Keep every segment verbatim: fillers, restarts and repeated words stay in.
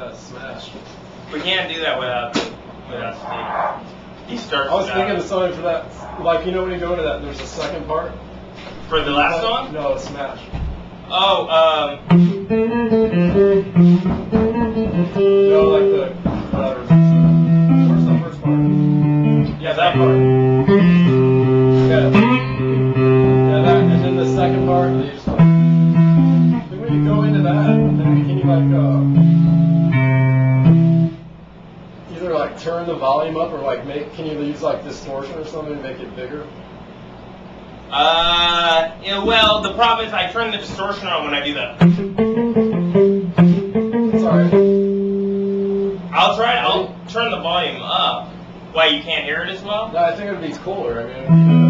that smash. We can't do that without without Steve. He starts. I was it thinking out. of something for that, like you know when you go into that, there's a second part. For the last song? No, smash. Oh, um. No, like the whatever. Where's the first part? Yeah, that part. Yeah. Yeah, that, and then the second part, you just like. Then when you go into that, then can you like uh, either like turn the volume up or like make? Can you use like distortion or something to make it bigger? Uh, yeah, well, the problem is I turn the distortion on when I do that. Sorry. I'll try. I'll turn the volume up. Why, you can't hear it as well? No, I think it would be cooler. I mean, it would be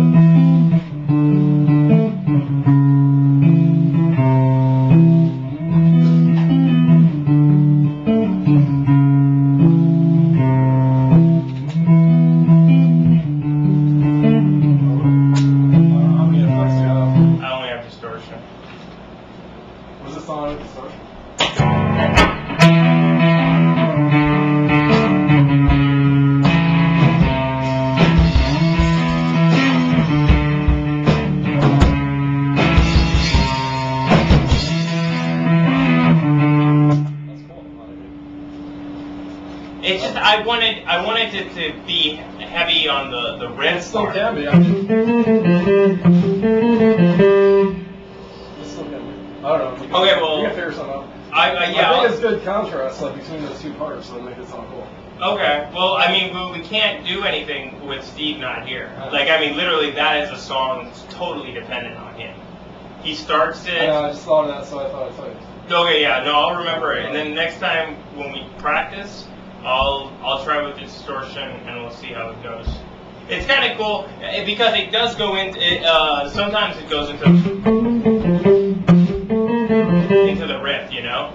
It's just I wanted I wanted it to be heavy on the the riff. It still part. can be. I'm just, it still can be. I don't know. You can, Okay, well, you can figure something out. I, I yeah. I think I'll- it's good contrast, like between those two parts, so make it sound cool. Okay, well, I mean, we, we can't do anything with Steve not here. Like, I mean, literally, that is a song that's totally dependent on him. He starts it. I know. I just thought of that, so I thought I'd tell you. Okay, yeah, no, I'll remember it. And then next time when we practice, I'll I'll try with the distortion and we'll see how it goes. It's kind of cool eh, because it does go into. It, uh, sometimes it goes into into the riff, you know.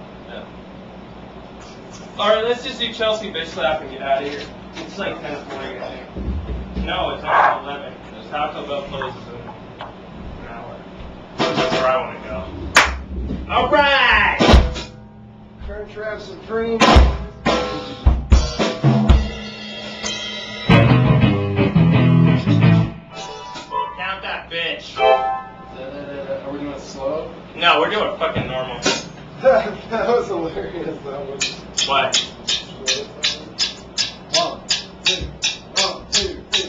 All right, let's just do Chelsea Bitch Slap and get out of here. It's like ten forty, I think. No, it's almost eleven. Taco Bell closes in an hour. That's where I want to go. All right! Current Trap Supreme. Count that bitch. Are we doing it slow? No, we're doing fucking normal. That was hilarious. That was. What? One, two, one, two, three.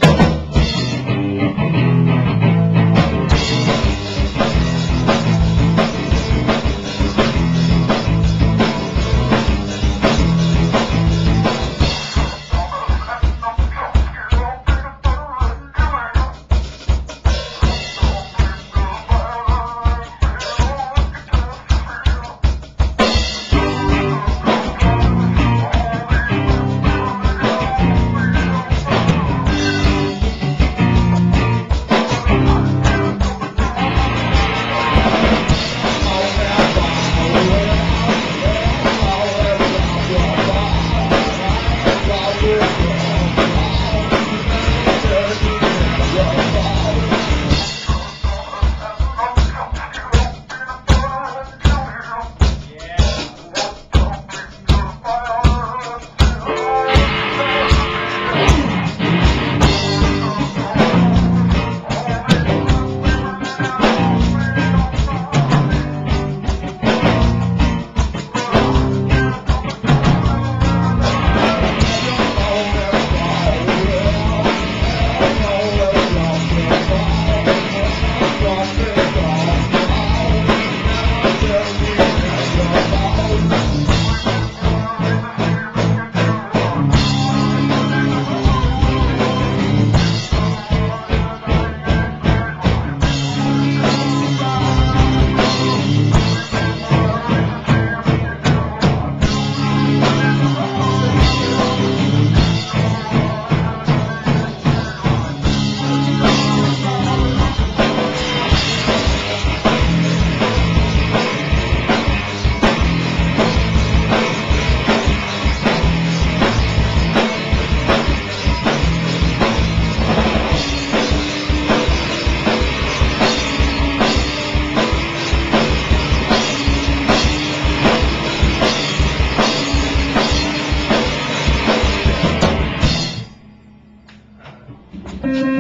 Thank you.